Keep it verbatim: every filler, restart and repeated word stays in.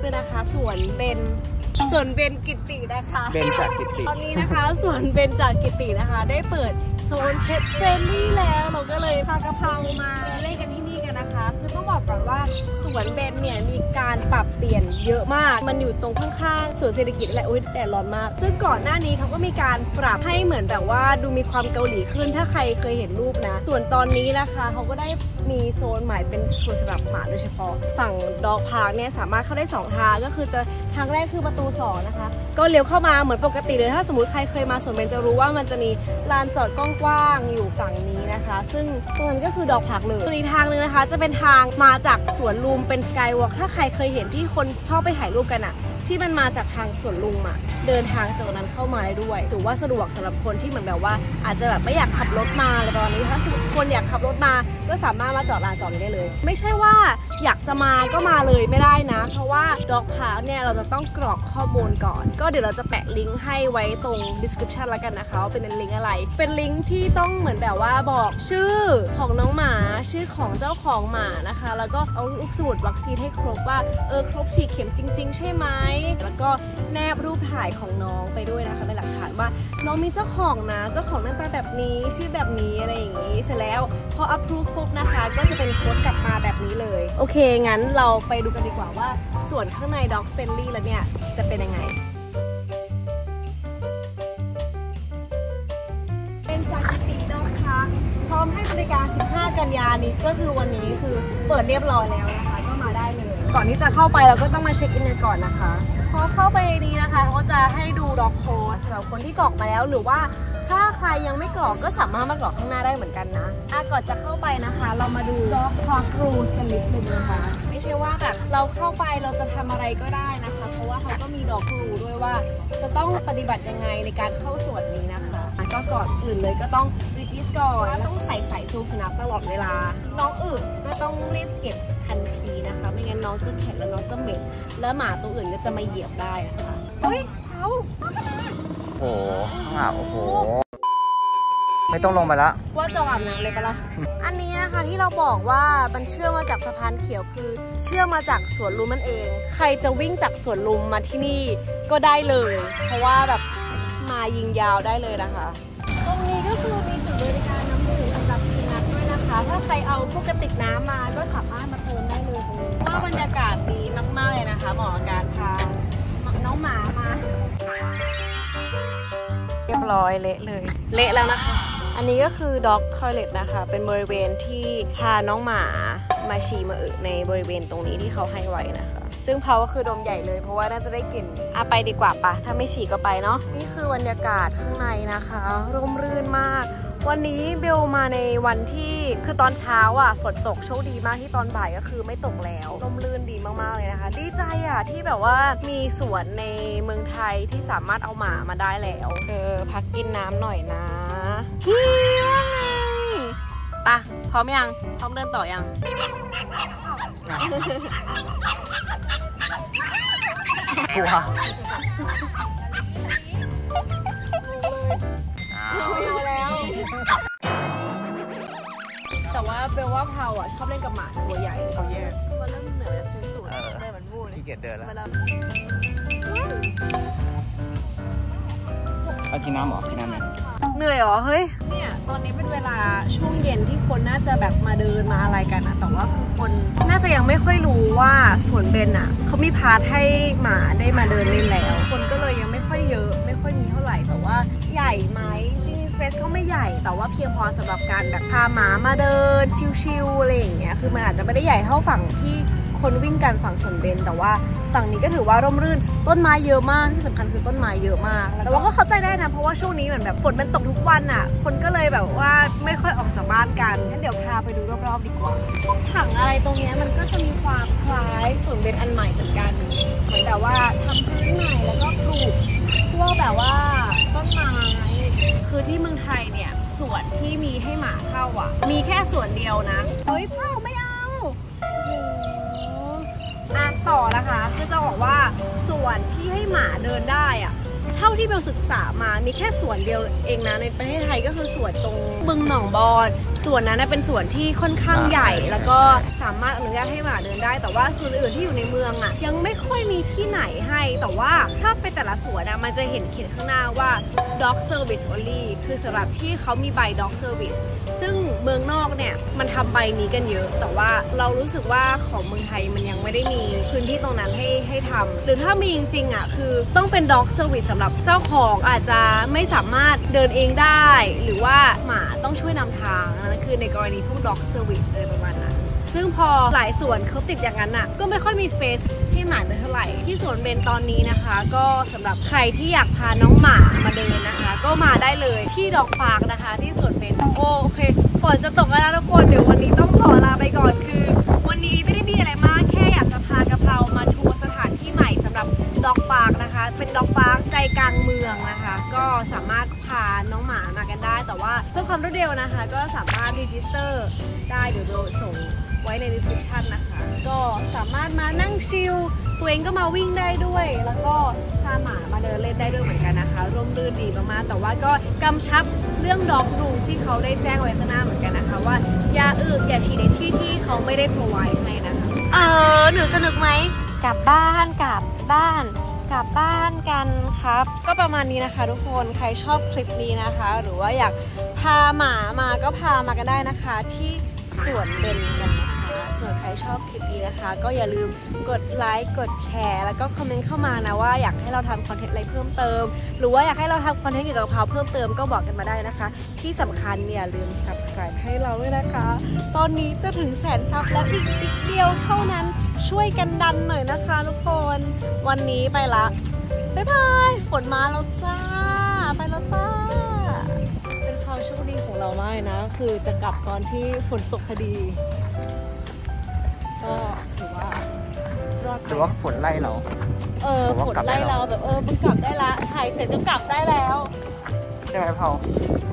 ด้วยนะคะสวนเบนสวนเบนกิตินะคะเบนจากกิติตอนนี้นะคะสวนเบนจากกิตินะคะได้เปิดโซนเพชรเฟรนลี่แล้วเราก็เลยพากระเพรามาเล่นกันที่นี่กันนะคะคือต้องบอกก่อนว่าสวนเบนเนี่ยมีการปรับเปลี่ยนเยอะมากมันอยู่ตรงข้างๆสวนเศรษฐกิจแหละอุ้ยแดดร้อนมากซึ่งก่อนหน้านี้เขาก็มีการปรับให้เหมือนแบบว่าดูมีความเกาหลีขึ้นถ้าใครเคยเห็นรูปนะส่วนตอนนี้นะคะเขาก็ได้มีโซนใหม่เป็นโซนสำหรับหมาโดยเฉพาะฝั่งดอกพาร์คเนี่ยสามารถเข้าได้สองทางก็คือจะทางแรกคือประตูสองนะคะก็เลี้ยวเข้ามาเหมือนปกติเลยถ้าสมมติใครเคยมาสวนเบนจะรู้ว่ามันจะมีลานจอดกว้างๆอยู่ฝั่งนี้นะคะซึ่งตรงนั้นก็คือดอกพาร์คเลยส่วนอีกทางนึงนะคะจะเป็นทางมาจากสวนลุมเป็นสกายวอล์กถ้าใครเคยเห็นที่คนชอบไปถ่ายรูปกันอะที่มันมาจากทางสวนลุมอะเดินทางจากนั้นเข้ามาได้ด้วยถือว่าสะดวกสำหรับคนที่เหมือนแบบว่าอาจจะแบบไม่อยากขับรถมาอะไรประมาณนี้ถ้าคนอยากขับรถมาก็สามารถมาจอดลานจอดนี้ได้เลยไม่ใช่ว่าอยากจะมาก็มาเลยไม่ได้นะเพราะว่าดอกพาร์คเนี่ยเราจะต้องกรอกข้อมูลก่อนก็เดี๋ยวเราจะแปะลิงก์ให้ไว้ตรง description แล้วกันนะคะว่าเป็นลิงก์อะไรเป็นลิงก์ที่ต้องเหมือนแบบว่าบอกชื่อของน้องหมาชื่อของเจ้าของหมานะคะแล้วก็เอาลูกสมุดวัคซีนให้ครบว่าเออครบสี่เข็มจริงๆใช่ไหมแล้วก็แนบรูปถ่ายของน้องไปด้วยนะคะเป็นหลักฐานว่าน้องมีเจ้าของนะเจ้าของหน้าตาแบบนี้ชื่อแบบนี้อะไรอย่างนี้เสร็จแล้วพอ approve ปุ๊บนะคะก็จะเป็นโค้ดกลับมาแบบนี้เลยโอเคงั้นเราไปดูกันดีกว่าว่าส่วนข้างใน Dog Friendly แล้วเนี่ยจะเป็นยังไงเป็นจากกิติดอกค่ะพร้อมให้บริการสิบห้ากันยานี้ก็คือวันนี้คือเปิดเรียบร้อยแล้วนะคะก็มาได้เลยก่อนที่จะเข้าไปเราก็ต้องมาเช็คอินกันก่อนนะคะพอเข้าไปดีนะคะเขาจะให้ดูด็อกโค้ดสำหรับคนที่กรอกมาแล้วหรือว่าถ้าใครยังไม่กรอกก็สามารถมากรอกข้างหน้าได้เหมือนกันนะอ่ะก่อนจะเข้าไปนะคะเรามาดูด็อกคอร์ครูกันนิดนึงนะคะไม่ใช่ว่าแบบเราเข้าไปเราจะทำอะไรก็ได้นะคะเพราะว่าเขาก็มีด็อกครูด้วยว่าจะต้องปฏิบัติยังไงในการเข้าสวนนี้นะคะก็ก่อนอื่นเลยก็ต้องรีจิสก่อนต้องใส่สายจูงสุนัขตลอดเวลาน้องอึก็ต้องรีบเก็บทันทีนะคะไม่งั้นน้องจะแข็งแล้วน้องจะเหม็นแล้วหมาตัวอื่นก็จะมาเหยียบได้นะคะเฮ้ยเขาโอ้โหข้างหลังโอ้โหไม่ต้องลงไปละว่าจะอาบน้ำเลยปะล่ะอันนี้นะคะที่เราบอกว่ามันเชื่อมมาจากสะพานเขียวคือเชื่อมมาจากสวนลุมนั่นเองใครจะวิ่งจากสวนลุมมาที่นี่ก็ได้เลยเพราะว่าแบบมายิงยาวได้เลยนะคะตรงนี้ก็คือมีจุดบริการน้ำดื่มสำหรับสุนัขด้วยนะคะถ้าใครเอาพวกกระติกน้ำมาก็สามารถมาเติมได้เลยตรงนี้ว่าบรรยากาศดีมากๆเลยนะคะเหมาะกับการพาน้องหมามาเรียบร้อยเละเลยเละแล้วนะคะอันนี้ก็คือ dog toilet นะคะเป็นบริเวณที่พาน้องหมามาฉี่มาอึในบริเวณตรงนี้ที่เขาให้ไว้นะคะซึ่งเขาก็คือดมใหญ่เลยเพราะว่าน่าจะได้กลิ่นอ่ะไปดีกว่าปะถ้าไม่ฉี่ก็ไปเนาะนี่คือบรรยากาศข้างในนะคะร่มรื่นมากวันนี้เบลมาในวันที่คือตอนเช้าอ่ะฝนตกโชคดีมากที่ตอนบ่ายก็คือไม่ตกแล้วร่มรื่นดีมากๆเลยนะคะดีใจอ่ะที่แบบว่ามีสวนในเมืองไทยที่สามารถเอาหมามาได้แล้วเออพักกินน้ำหน่อยนะฮิวไงปะพร้อมยังพร้อมเดินต่อยังกลัวแล้วแต่ว่าเบลว่าเพาอ่ะชอบเล่นกับหมาตัวใหญ่เขาแยกมันเริ่มเหนื่อยชิ้นสุดเลยมันบูดที่เกียจเดินแล้วเอากินน้ำหรอกินน้ำไหมเหนื่อยหรอเฮ้ยเนี่ยตอนนี้เป็นเวลาช่วงเย็นที่คนน่าจะแบบมาเดินมาอะไรกันอะแต่ว่าคือคนน่าจะยังไม่ค่อยรู้ว่าสวนเบนอะเขามีพาร์ทให้หมาได้มาเดินเล่นแล้วคนก็เลยยังไม่ค่อยเยอะไม่ค่อยมีเท่าไหร่แต่ว่าใหญ่ไหมจริงสเปซก็ไม่ใหญ่แต่ว่าเพียงพอสำหรับการแบบพาหมามาเดินชิลๆอะไรอย่างเงี้ยคือมันอาจจะไม่ได้ใหญ่เท่าฝั่งที่คนวิ่งกันฝั่งสวนเบนแต่ว่าฝั่งนี้ก็ถือว่าร่มรื่นต้นไม้เยอะมากที่สำคัญคือต้นไม้เยอะมากแต่ว่าก็เข้าใจได้นะเพราะว่าช่วงนี้เหมือนแบบฝนมันตกทุกวันอ่ะคนก็เลยแบบว่าไม่ค่อยออกจากบ้านกันงั้นเดี๋ยวพาไปดูรอบๆดีกว่าถังอะไรตรงนี้มันก็จะมีความคล้ายสวนเบนอันใหม่เหมือนกันเหมือนแบบว่าทำพื้นใหม่แล้วก็ปลูกพวกแบบว่าต้นไม้คือที่เมืองไทยเนี่ยสวนที่มีให้หมาเข้าอ่ะมีแค่สวนเดียวนะเฮ้ยพ่อไม่เอาอ่ะต่อนะคะคือจะบอกว่าส่วนที่ให้หมาเดินได้อะเท่าที่เบลศึกษามามีแค่ส่วนเดียวเองนะในประเทศไทยก็คือส่วนตรงบึงหนองบอนส่วนนั้นเป็นส่วนที่ค่อนข้างใหญ่แล้วก็สามารถอนุญาตให้หมาเดินได้แต่ว่าส่วนอื่นที่อยู่ในเมืองอ่ะยังไม่ค่อยมีที่ไหนให้แต่ว่าถ้าไปแต่ละสวนนะมันจะเห็นเขียนข้างหน้าว่า dog service only คือสำหรับที่เขามีใบ dog service ซึ่งเมืองนอกเนี่ยมันทำใบนี้กันเยอะแต่ว่าเรารู้สึกว่าของเมืองไทยมันยังไม่ได้มีพื้นที่ตรงนั้นให้ให้ทำหรือถ้ามีจริงๆอ่ะคือต้องเป็น dog service สำหรับเจ้าของอาจจะไม่สามารถเดินเองได้หรือว่าหมาต้องช่วยนำทางนั่นคือในกรณีพวก dog service อะไรประมาณนั้นซึ่งพอหลายสวนเขาติดอย่างนั้นอ่ะก็ไม่ค่อยมีสเปซให้หมาเดินเท่าไหร่ที่สวนเบนตอนนี้นะคะก็สำหรับใครที่อยากพาน้องหมามาเดินนะคะก็มาได้เลยที่ดอกปาร์คนะคะที่สวนเบนโอเคฝนจะตกแล้วนะทุกคนเดี๋ยววันนี้ต้องขอลาไปก่อนคือวันนี้ไม่ได้มีอะไรมากแค่อยากจะพากะเพรามาทัวร์สถานที่ใหม่สำหรับดอกปาร์คนะคะเป็นดอกปาร์คใจกลางเมืองนะคะก็สามารถพาน้องหมามากันได้แต่ว่าเพื่อความรวดเร็วนะคะก็สามารถรีจิสเตอร์ได้เดี๋ยวเราส่งไว้ใน description นะคะก็สามารถมานั่งชิลตัวเองก็มาวิ่งได้ด้วยแล้วก็พาหมามาเดินเล่นได้ด้วยเหมือนกันนะคะร่มรื่นดีมากๆแต่ว่าก็กำชับเรื่องด็อกรูมที่เขาได้แจ้งไว้ข้างหน้าเหมือนกันนะคะว่าอย่าอึอย่าฉี่ในที่ที่เขาไม่ได้ provide ให้นะคะเออหนูสนุกไหมกลับบ้านกลับบ้านกลับบ้านกันครับก็ประมาณนี้นะคะทุกคนใครชอบคลิปนี้นะคะหรือว่าอยากพาหมามาก็พามากันได้นะคะที่สวนเบนกันนะคะส่วนใครชอบคลิปนี้นะคะก็อย่าลืมกดไลค์กดแชร์แล้วก็คอมเมนต์เข้ามานะว่าอยากให้เราทำคอนเทนต์อะไรเพิ่มเติมหรือว่าอยากให้เราทำคอนเทนต์เกี่ยวกับกะเพราเพิ่มเติมก็บอกกันมาได้นะคะที่สำคัญเนี่ยลืม subscribe ให้เราด้วยนะคะตอนนี้จะถึงแสนซับแล้วอีกนิดเดียวเท่านั้นช่วยกันดันหน่อยนะคะทุกคนวันนี้ไปละบ๊ายบายฝนมาแล้วจ้าไปแล้วจ้าเป็นความโชคดีของเรามากนะคือจะกลับตอนที่ฝนตกพอดีก็ถือว่ารอดหรือว่าฝนไล่เราเออฝนไล่เราแบบเออมึงกลับได้ละถ่ายเสร็จก็กลับได้แล้วใช่ไหมเผา